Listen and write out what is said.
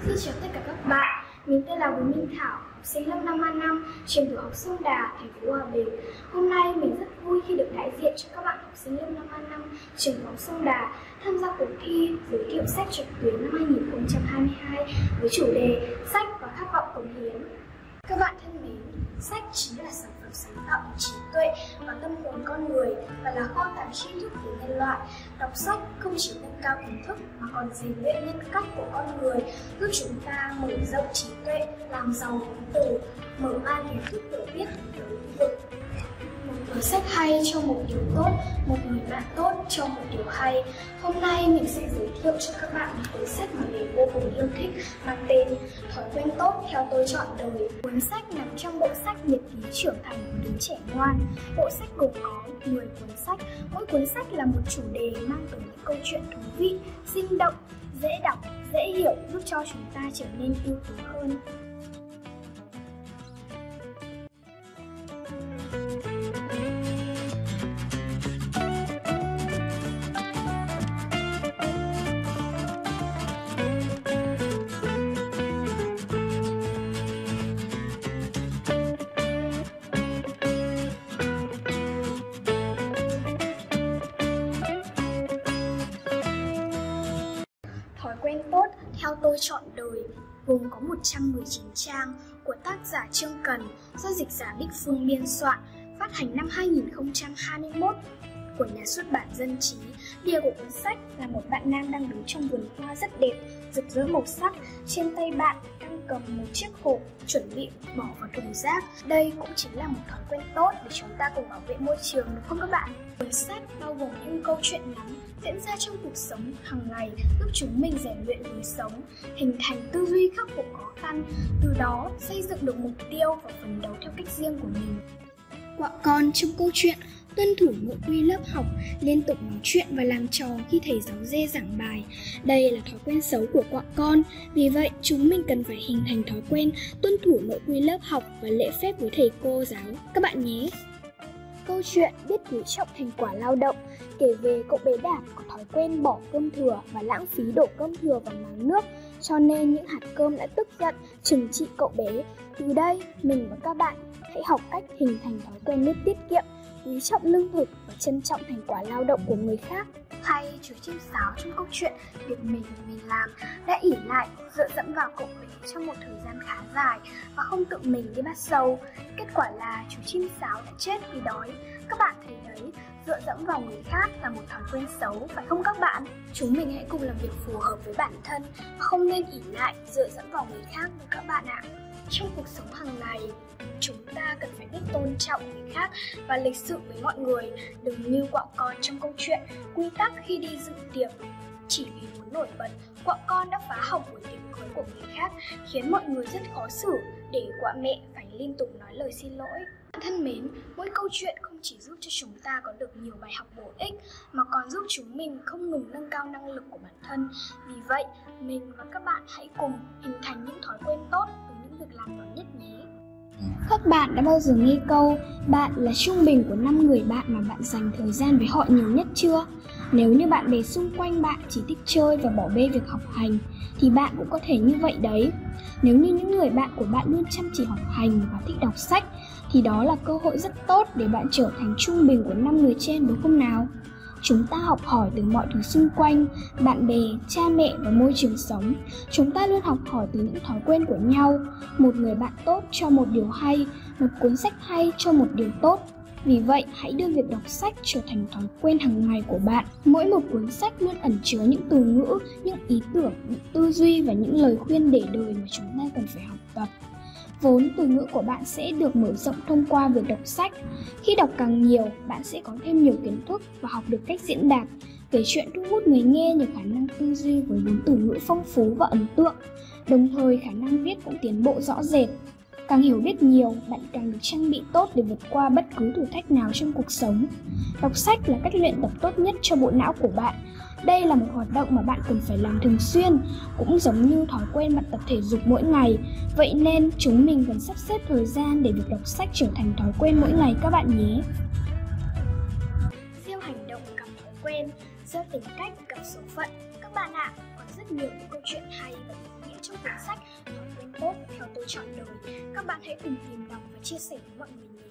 Xin chào tất cả các bạn, mình tên là Bùi Minh Thảo, học sinh lớp 5 A5, trường tiểu học Sông Đà, thành phố Hòa Bình. Hôm nay mình rất vui khi được đại diện cho các bạn học sinh lớp 5 A5, trường tiểu học Sông Đà tham gia cuộc thi giới thiệu sách trực tuyến năm 2022 với chủ đề Sách và khát vọng cống hiến. Các bạn thân mến, sách chính là sản phẩm sáng tạo của trí tuệ và tâm hồn con người và là kho tàng tri thức của nhân loại. Đọc sách không chỉ nâng cao kiến thức mà còn rèn luyện nhân cách của con người, giúp chúng ta mở rộng trí tuệ, làm giàu vốn từ, mở mang kiến thức hiểu biết của nhiều lĩnh vực. Một cuốn sách hay cho một điều tốt, một người bạn tốt cho một điều hay. Hôm nay mình sẽ giới thiệu cho các bạn một cuốn sách mà mình vô cùng yêu thích mang tên Thói quen tốt theo tôi trọn đời. Cuốn sách nằm trong bộ sách Nhật ký trưởng thành của đứa trẻ ngoan. Bộ sách gồm có 10 cuốn sách, mỗi cuốn sách là một chủ đề mang tới những câu chuyện thú vị, sinh động, dễ đọc, dễ hiểu, giúp cho chúng ta trở nên ưu tú hơn. Thói quen tốt theo tôi trọn đời gồm có 119 trang của tác giả Trương Cần do dịch giả Bích Phương biên soạn, phát hành năm 2021 của nhà xuất bản Dân Trí. Bìa của cuốn sách là một bạn nam đang đứng trong vườn hoa rất đẹp, rực rỡ màu sắc. Trên tay bạn đang cầm một chiếc hộp chuẩn bị bỏ vào thùng rác. Đây cũng chính là một thói quen tốt để chúng ta cùng bảo vệ môi trường, đúng không các bạn? Cuốn sách bao gồm những câu chuyện ngắn diễn ra trong cuộc sống hàng ngày, giúp chúng mình rèn luyện lối sống, hình thành tư duy khắc phục khó khăn, từ đó xây dựng được mục tiêu và phấn đấu theo cách riêng của mình. Quạ con trong câu chuyện tuân thủ nội quy lớp học, liên tục nói chuyện và làm trò khi thầy giáo dê giảng bài. Đây là thói quen xấu của quạ con, vì vậy chúng mình cần phải hình thành thói quen tuân thủ nội quy lớp học và lễ phép với thầy cô giáo các bạn nhé. Câu chuyện biết quý trọng thành quả lao động kể về cậu bé Đạt có thói quen bỏ cơm thừa và lãng phí đổ cơm thừa vào máng nước, cho nên những hạt cơm đã tức giận trừng trị cậu bé. Từ đây, mình và các bạn hãy học cách hình thành thói quen biết tiết kiệm, quý trọng lương thực và trân trọng thành quả lao động của người khác. Hay chú chim sáo trong câu chuyện việc mình làm đã ỷ lại dựa dẫm vào cậu bé trong một thời gian khá dài và không tự mình đi bắt sâu. Kết quả là chú chim sáo đã chết vì đói. Các bạn thấy đấy, dựa dẫm vào người khác là một thói quen xấu, phải không các bạn? Chúng mình hãy cùng làm việc phù hợp với bản thân và không nên ỷ lại dựa dẫm vào người khác nữa các bạn ạ. Trong cuộc sống hàng ngày, chúng ta cần phải biết tôn trọng người khác và lịch sự với mọi người, đừng như quạ con trong câu chuyện quy tắc khi đi dự tiệc. Chỉ vì muốn nổi bật, quạ con đã phá hỏng buổi tiệc cưới của người khác, khiến mọi người rất khó xử, để quạ mẹ phải liên tục nói lời xin lỗi. Thân mến, mỗi câu chuyện không chỉ giúp cho chúng ta có được nhiều bài học bổ ích mà còn giúp chúng mình không ngừng nâng cao năng lực của bản thân. Vì vậy, mình và các bạn hãy cùng hình thành những thói quen tốt từ những việc làm nhỏ nhất nhé. Các bạn đã bao giờ nghe câu bạn là trung bình của 5 người bạn mà bạn dành thời gian với họ nhiều nhất chưa? Nếu như bạn bè xung quanh bạn chỉ thích chơi và bỏ bê việc học hành thì bạn cũng có thể như vậy đấy. Nếu như những người bạn của bạn luôn chăm chỉ học hành và thích đọc sách thì đó là cơ hội rất tốt để bạn trở thành trung bình của 5 người trên, đúng không nào? Chúng ta học hỏi từ mọi thứ xung quanh, bạn bè, cha mẹ và môi trường sống. Chúng ta luôn học hỏi từ những thói quen của nhau. Một người bạn tốt cho một điều hay, một cuốn sách hay cho một điều tốt. Vì vậy, hãy đưa việc đọc sách trở thành thói quen hàng ngày của bạn. Mỗi một cuốn sách luôn ẩn chứa những từ ngữ, những ý tưởng, những tư duy và những lời khuyên để đời mà chúng ta cần phải học tập. Vốn từ ngữ của bạn sẽ được mở rộng thông qua việc đọc sách. Khi đọc càng nhiều, bạn sẽ có thêm nhiều kiến thức và học được cách diễn đạt, kể chuyện thu hút người nghe nhờ khả năng tư duy với vốn từ ngữ phong phú và ấn tượng. Đồng thời, khả năng viết cũng tiến bộ rõ rệt. Càng hiểu biết nhiều, bạn càng được trang bị tốt để vượt qua bất cứ thử thách nào trong cuộc sống. Đọc sách là cách luyện tập tốt nhất cho bộ não của bạn. Đây là một hoạt động mà bạn cần phải làm thường xuyên, cũng giống như thói quen bạn tập thể dục mỗi ngày. Vậy nên chúng mình cần sắp xếp thời gian để việc đọc sách trở thành thói quen mỗi ngày các bạn nhé. Gieo hành động cắm thói quen. tên, giữa tính cách gặp số phận. Các bạn ạ, còn rất nhiều những câu chuyện hay và ý nghĩa trong cuốn sách Thói quen tốt theo tôi chọn đời. Các bạn hãy cùng tìm đọc và chia sẻ với mọi người nhé.